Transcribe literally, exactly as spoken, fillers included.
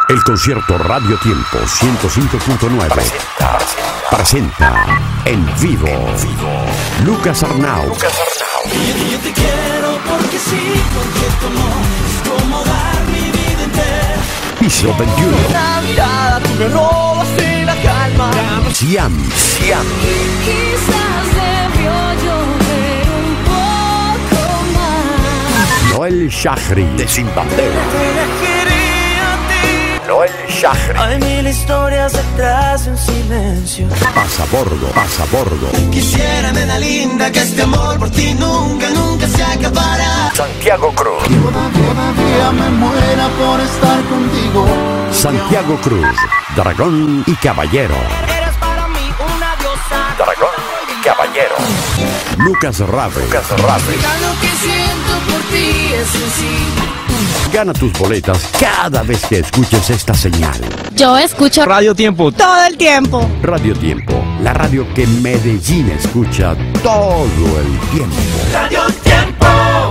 El concierto Radio Tiempo ciento cinco punto nueve presenta, presenta en vivo, en vivo Lucas Arnau. Lucas Arnau. Yo, yo te quiero porque sí, porque tú no es como dar mi vida entera. Piso veintiuno. Una mirada, tú me robas y la calma. Siam. Siam. Quizás debió llover un poco más. Noel Shahri de Sin Bandera. Noel Shahri. Hay mil historias detrás de un silencio. Pasabordo, pasabordo. Quisiera, nena linda, que este amor por ti nunca, nunca se acabara. Santiago Cruz. Todavía me muera por estar contigo. Santiago Cruz, Dragón y Caballero. Eres para mí una diosa. Dragón y Caballero. Lucas Rabe. Lucas Rabe. Lo que siento por ti es sencillo. Gana tus boletas cada vez que escuches esta señal. Yo escucho Radio Tiempo todo el tiempo. Radio Tiempo, la radio que Medellín escucha todo el tiempo. Radio Tiempo.